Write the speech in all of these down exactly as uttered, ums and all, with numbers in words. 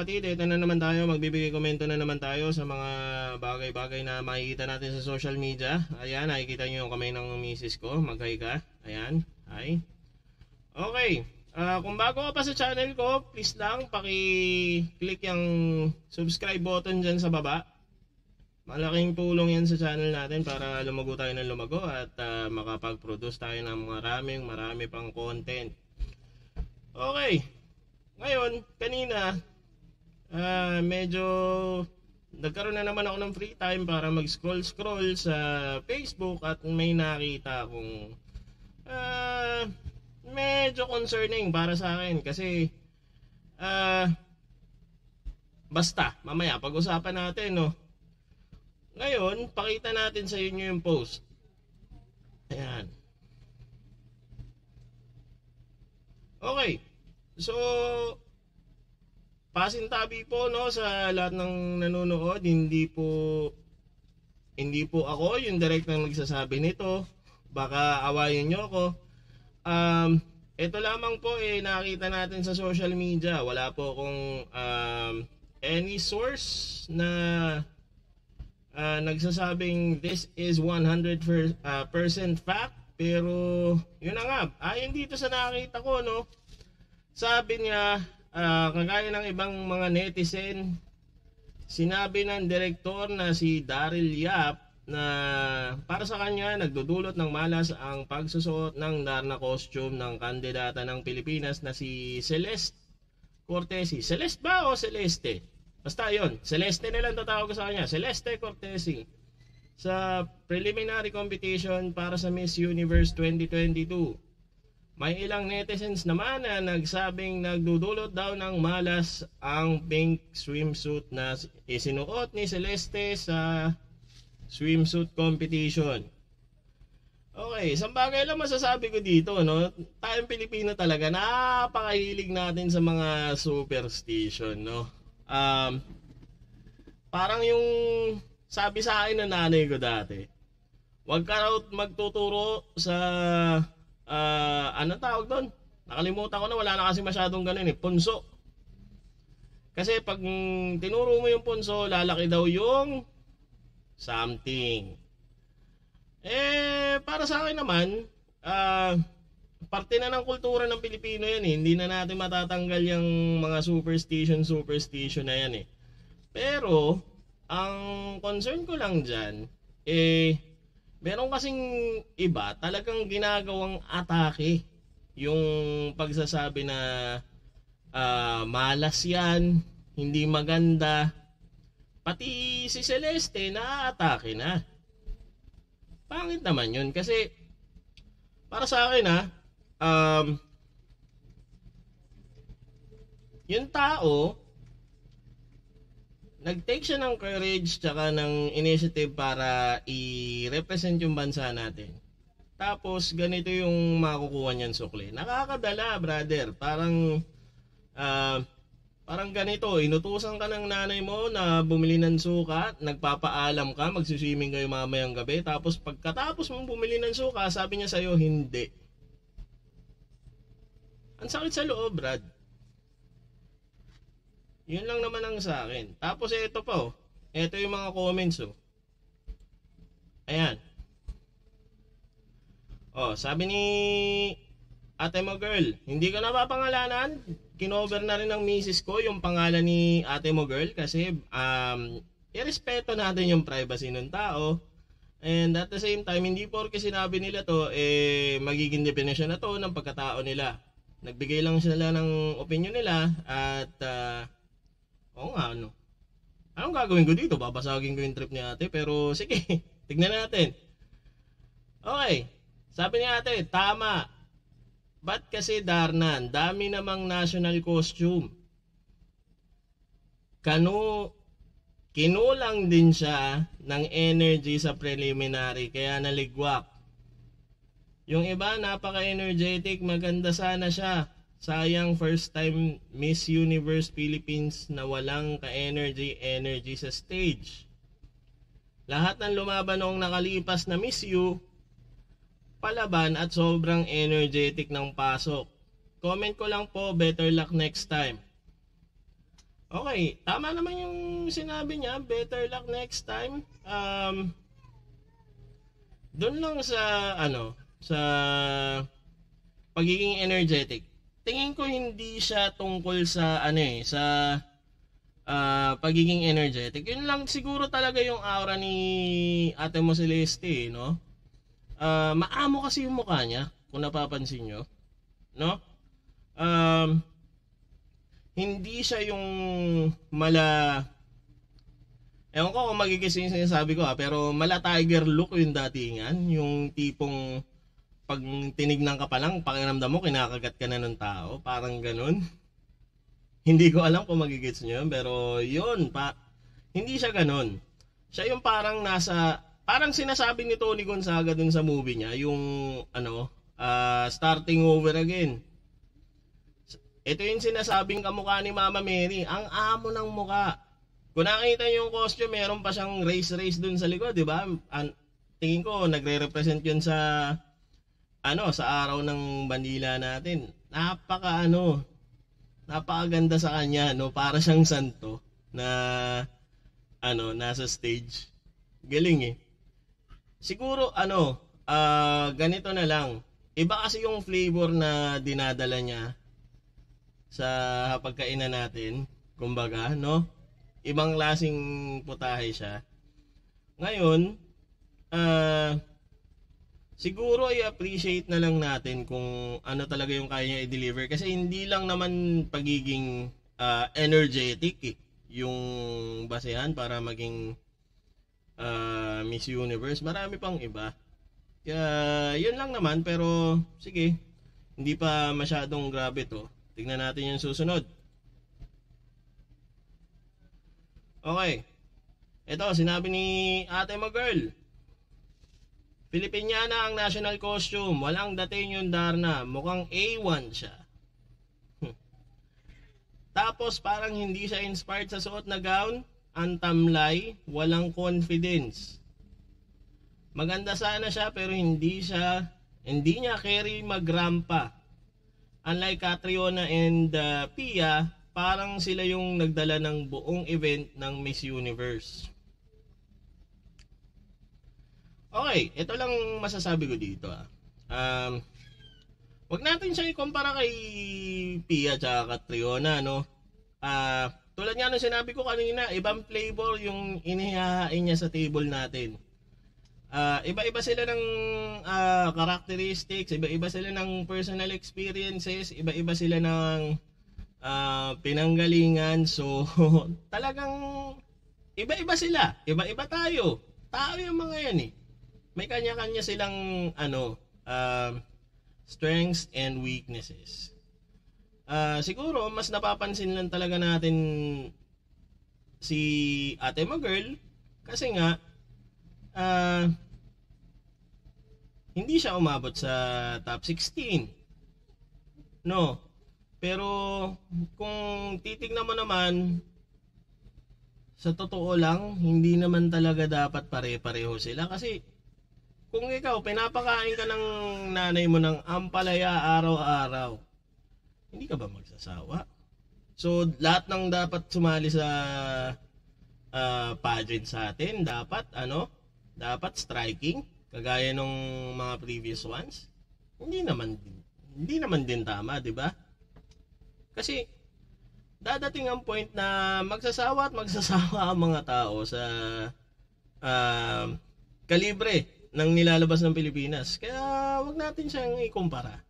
kapatid, ito na naman tayo, magbibigay komento na naman tayo sa mga bagay-bagay na makikita natin sa social media. Ayan, nakikita nyo yung kamay ng misis ko, mag-hi ka. Ayan, hi. Okay, uh, kung bago ka pa sa channel ko, please lang paki-click yung subscribe button dyan sa baba. Malaking tulong yan sa channel natin para lumago tayo ng lumago at uh, makapag-produce tayo ng maraming marami pang content. Okay, ngayon, kanina, uh, medyo nagkaroon na naman ako ng free time para mag-scroll-scroll sa Facebook at may nakita akong uh, medyo concerning para sa akin kasi uh, basta, mamaya pag-usapan natin, no. Ngayon, pakita natin sa inyo yung post. Ayan. Okay. So, pasintabi po, no, sa lahat ng nanonood, hindi po hindi po ako yung direct na nagsasabi nito. Baka awayin nyo ako. Um, ito lamang po eh nakita natin sa social media. Wala po akong um, any source na uh, nagsasabing this is one hundred percent fact. Pero yun na nga, ayon dito sa nakita ko, no, sabi niya, uh, kagaya ng ibang mga netizen, sinabi ng direktor na si Daryl Yap na para sa kanya nagdudulot ng malas ang pagsusuot ng Darna costume ng kandidata ng Pilipinas na si Celeste Cortesi. Celeste ba o Celeste? Basta yon, Celeste na lang tatawag ko sa kanya. Celeste Cortesi sa preliminary competition para sa Miss Universe twenty twenty-two. May ilang netizens naman na nagsabing nagdudulot daw ng malas ang pink swimsuit na isinuot ni Celeste sa swimsuit competition. Okay, isang bagay lang masasabi ko dito, no? Tayong Pilipino talaga, napakahilig natin sa mga superstition, no? Um, parang yung sabi sa akin ng nanay ko dati, huwag ka raw magtuturo sa, uh, ano tawag doon? Nakalimutan ko na, wala na kasi masyadong ganun eh, punso. Kasi pag tinuro mo yung punso, lalaki daw yung something. Eh, para sa akin naman, uh, parte na ng kultura ng Pilipino yan eh. Hindi na natin matatanggal yung mga superstition, superstition na yan eh. Pero, ang concern ko lang dyan, eh, meron kasing iba talagang ginagawang atake. Yung pagsasabi na uh, malas yan, hindi maganda. Pati si Celeste na-atake na. Pangit naman yun kasi para sa akin ha, um, yung tao nag-take siya ng courage tsaka ng initiative para i-represent yung bansa natin. Tapos ganito yung makukuha niyan sukli. Nakakadala, brother. Parang uh, Parang ganito, inutusan ka ng nanay mo na bumili ng suka, nagpapaalam ka, magsiswimming kayo mamayang gabi, tapos pagkatapos mong bumili ng suka, sabi niya sa'yo, hindi. Ang sakit sa loob, Brad. Yun lang naman ang sa akin. Tapos ito pa, oh. Ito yung mga comments, oh. Ayan. Oh, sabi ni ate mo girl, hindi ko napapangalanan. Kinover na rin ng misis ko yung pangalan ni ate mo girl kasi um, irespeto natin yung privacy ng tao. And at the same time, hindi porke sinabi nila to, eh, magiging definition na to ng pagkatao nila. Nagbigay lang sila ng opinion nila at, uh, oo nga, ano. Anong gagawin ko dito? Babasagin ko yung trip ni ate, pero sige, tignan natin. Okay, sabi ni ate, tama. Ba't kasi Darnan, dami namang national costume. Kanu, kinulang din siya ng energy sa preliminary, kaya naligwak. Yung iba, napaka-energetic, maganda sana siya. Sayang first time Miss Universe Philippines na walang ka-energy energy sa stage. Lahat ng lumaban noong nakalipas na Miss U, palaban at sobrang energetic ng pasok. Comment ko lang po, better luck next time. Okay, tama naman yung sinabi niya, better luck next time. Um, doon lang sa ano, sa pagiging energetic. Tingin ko hindi siya tungkol sa ano eh, sa ah, pagiging energetic. Yun lang siguro talaga yung aura ni Ate Mo Celeste, eh, no? Ah, maamo kasi yung mukha niya, kung napapansin nyo, no? Um, hindi siya yung mala ewan ko kung magiging yung sinasabi ko ha, pero mala tiger look yung datingan, yung tipong pag tinignan ka pa lang, pakiramdam mo kinakagat ka na ng tao, parang ganun. Hindi ko alam kung magigets nyo yun, pero yun, pa, hindi siya ganun. Siya yung parang nasa, parang sinasabi ni Tony Gonzaga dun sa movie niya, yung ano, ah, starting over again. Ito yung sinasabing kamukha ni Mama Mary, ang amo ng muka. Kung nakita niyo yung costume, meron pa siyang race-race dun sa likod, di ba? An- tingin ko, nagre-represent yun sa, ano, sa araw ng bandila natin. Napaka, ano, napakaganda sa kanya, no? Para siyang santo na, ano, nasa stage. Galing eh. Siguro, ano, ah ganito na lang. Iba kasi yung flavor na dinadala niya sa pagkainan natin, kumbaga, no? Ibang klaseng putahe siya. Ngayon, ah siguro i-appreciate na lang natin kung ano talaga yung kaya niya i-deliver kasi hindi lang naman pagiging ah, energetic eh, yung basehan para maging ah, Miss Universe. Marami pang iba. Kaya yun lang naman pero sige, hindi pa masyadong grabe to. Tignan natin yung susunod. Okay. Ito, sinabi ni ate mo girl. Filipiniana ang national costume. Walang dating yung Darna. Mukhang A one siya. Tapos parang hindi siya inspired sa suot na gown. Ang tamlay, walang confidence. Maganda sana siya pero hindi siya, hindi niya carry magrampa. Unlike Catriona and uh, Pia, parang sila yung nagdala ng buong event ng Miss Universe. Okay, ito lang masasabi ko dito ah. Um, wag natin siya ikumpara kay Pia at Catriona, no? Ah, tulad nga nung sinabi ko kanina, ibang flavor yung inihahain niya sa table natin. Ah, iba-iba sila ng ah, characteristics, iba-iba sila ng personal experiences, iba-iba sila ng ah, pinanggalingan. So, talagang iba-iba sila. Iba-iba tayo. Tao yung mga yan eh. May kanya-kanya silang ano, um, strengths and weaknesses. Ah, siguro mas napapansin lang talaga natin si Ate mo girl kasi nga ah, hindi siya umabot sa top sixteen. No. Pero kung titignan mo naman, sa totoo lang, hindi naman talaga dapat pare-pareho sila kasi kung ikaw pinapakain ka ng nanay mo ng ampalaya araw-araw, hindi ka ba magsasawa? So lahat ng dapat sumali sa uh, pageant sa atin, dapat ano? Dapat striking kagaya nung mga previous ones. Hindi naman hindi naman din tama, 'di ba? Kasi dadating ang point na magsasawa at magsasawa ang mga tao sa uh, kalibre ng nilalabas ng Pilipinas. Kaya wag natin siyang ikumpara.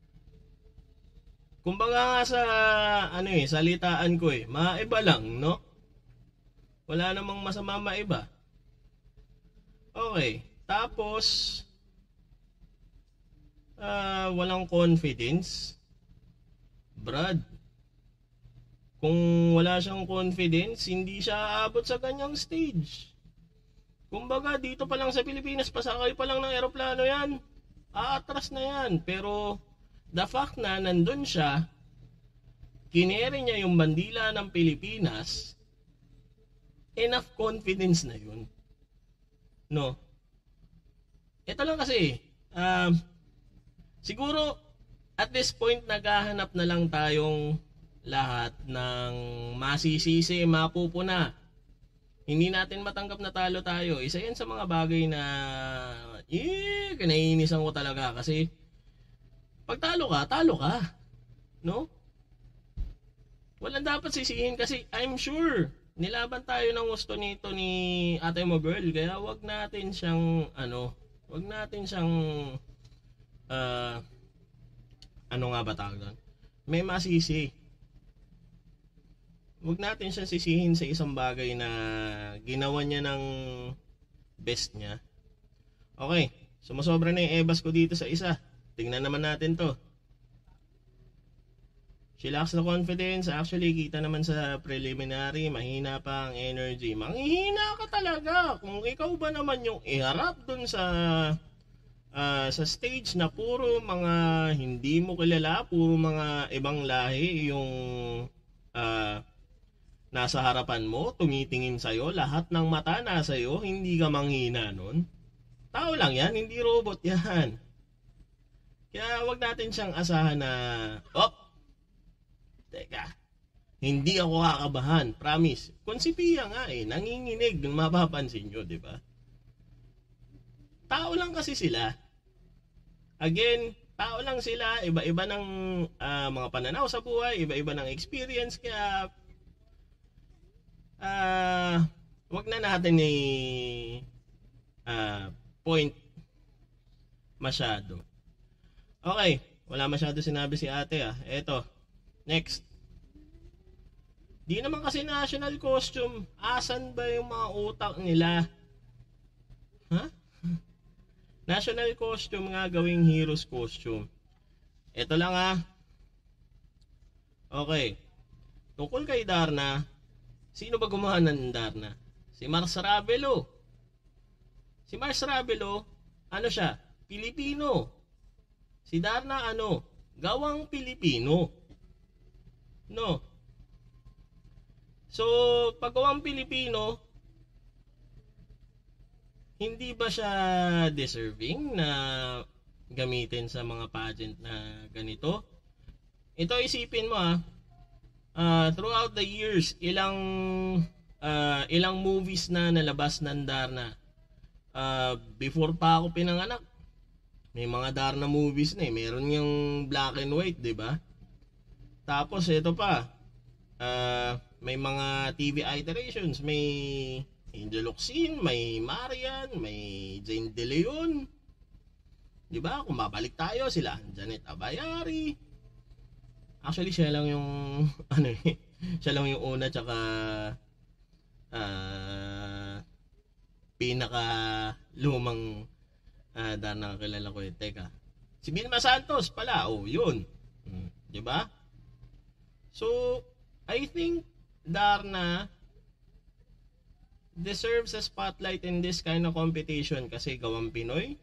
Kumbaga nga sa ano eh, salitaan ko eh, maiba lang, no? Wala namang masama maiba. Okay, tapos uh, walang confidence. Brad, kung wala siyang confidence, hindi siya aabot sa ganyang stage. Kumbaga, dito pa lang sa Pilipinas, pasakay pa lang ng eroplano yan. Aatras na yan. Pero, the fact na nandun siya, kinere niya yung bandila ng Pilipinas, enough confidence na yun. No? Ito lang kasi, um, siguro, at this point, naghahanap na lang tayong lahat ng masisisi, mapupuna. Hindi natin matanggap na talo tayo. Isa yan sa mga bagay na eh, kinaiinisan ko talaga kasi pag talo ka, talo ka. No? Walang dapat sisihin kasi I'm sure nilaban tayo ng gusto nito ni ate mo girl. Kaya wag natin siyang ano, wag natin siyang uh, ano nga ba tawag doon? May masisi. Wag natin siyang sisihin sa isang bagay na ginawa niya ng best niya. Okay, sumusobra na yung ebas ko dito sa isa. Tingnan naman natin to. She lacks the confidence. Actually, kita naman sa preliminary, mahina pa ang energy. Manghihina ka talaga. Kung ikaw ba naman yung iharap dun sa uh, sa stage na puro mga hindi mo kilala, puro mga ibang lahi yung uh, nasa harapan mo, tumitingin sa'yo, lahat ng mata nasa iyo, hindi ka manghina nun. Tao lang yan, hindi robot yan. Kaya wag natin siyang asahan na, oh, teka, hindi ako kakabahan, promise. Kung si Pia nga eh, nanginginig, mapapansin nyo, di ba? Tao lang kasi sila. Again, tao lang sila, iba-iba ng uh, mga pananaw sa buhay, iba-iba ng experience, kaya Ah, uh, wag na natin ni uh, point masyado. Okay, wala masyado sinabi si ate ah. Eto, next. Di naman kasi national costume. Asan ba yung mga utak nila? Ha? Huh? National costume nga gawing heroes costume. Eto lang ah. Okay. Tungkol kay Darna, sino ba gumawa ng Darna? Si Mars Ravelo. Si Mars Ravelo, ano siya? Pilipino. Si Darna ano? Gawang Pilipino. No. So, pag gawang Pilipino, hindi ba siya deserving na gamitin sa mga pageant na ganito? Ito isipin mo ah. Uh, throughout the years, ilang uh, ilang movies na nalabas ng Darna. Uh, before pa ako pinanganak, may mga Darna movies na eh. Meron yung black and white, di ba? Tapos ito pa, uh, may mga T V iterations, may Angel Locsin, may Marian, may Jane De Leon. Di ba? Kung babalik tayo, sila Janet Abayari. Actually, siya lang yung ano eh, siya lang yung una tsaka uh, pinaka lumang uh, Darna kilala ko eh. Teka. Si Vilma Santos pala. Oh, yun. Hmm, 'di ba? So, I think Darna deserves a spotlight in this kind of competition kasi gawang Pinoy.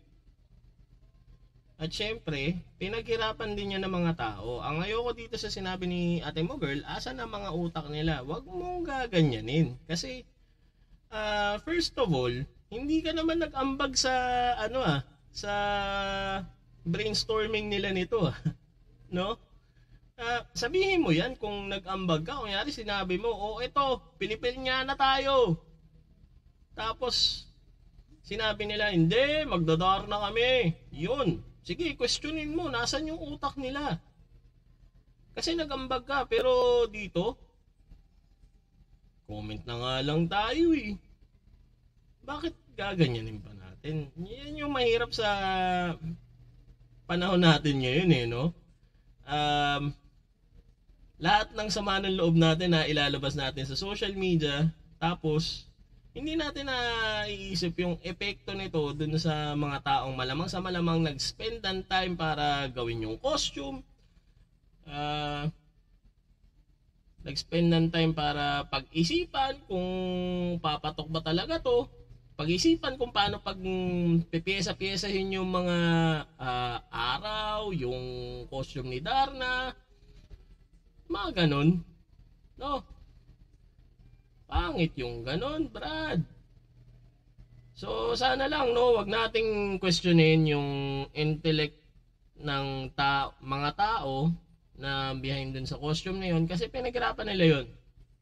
At syempre, pinaghirapan din niya ng mga tao. Ang ayoko dito sa sinabi ni ate mo girl, asan ang mga utak nila? Huwag mong gaganyanin. Kasi, uh, first of all, hindi ka naman nag-ambag sa, ano ah, sa brainstorming nila nito ah. No? Uh, sabihin mo yan kung nag-ambag ka. Kung yari sinabi mo, oh ito, Pilipinyana tayo. Tapos, sinabi nila, hindi, magdadar na kami. Yun. Sige, questionin mo, nasan yung utak nila? Kasi nagambag ka, pero dito, comment na nga lang tayo eh. Bakit gaganyanin pa natin? Yan yung mahirap sa panahon natin ngayon eh, no? Um, lahat ng sama ng loob natin na ilalabas natin sa social media, tapos hindi natin na iisip yung epekto nito dun sa mga taong malamang sa malamang nag-spend ng time para gawin yung costume. Uh, nag-spend ng time para pag-isipan kung papatok ba talaga to. Pag-isipan kung paano pag pipiyesa-piyesahin yung mga uh, araw, yung costume ni Darna. Mga ganun. No? Pangit yung ganon, Brad. So, sana lang, no, wag nating questionin yung intellect ng ta- mga tao na behind dun sa costume na yun kasi pinaghirapan nila yun.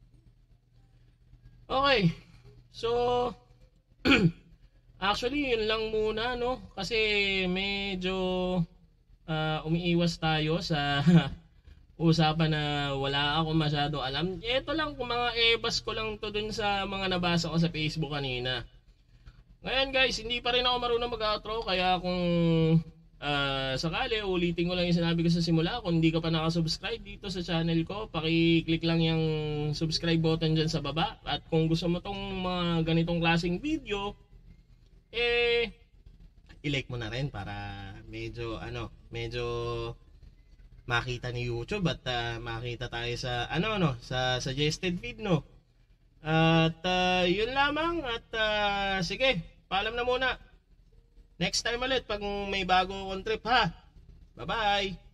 Okay. So, actually, yun lang muna, no? Kasi medyo uh, umiiwas tayo sa usapan na wala ako masyado alam. Ito lang, kung mga ebas ko lang to dun sa mga nabasa ko sa Facebook kanina. Ngayon guys, hindi pa rin ako marunong mag-outro, kaya kung uh, sakali, ulitin ko lang yung sinabi ko sa simula. Kung hindi ka pa nakasubscribe dito sa channel ko, paki-click lang yung subscribe button dyan sa baba. At kung gusto mo tong mga ganitong klaseng video, eh, i-like mo na rin para medyo, ano, medyo makita ni YouTube at uh, makita tayo sa ano no sa suggested feed, no. At uh, yun lamang at uh, sige, paalam na muna. Next time ulit pag may bago akong trip, ha. Bye bye.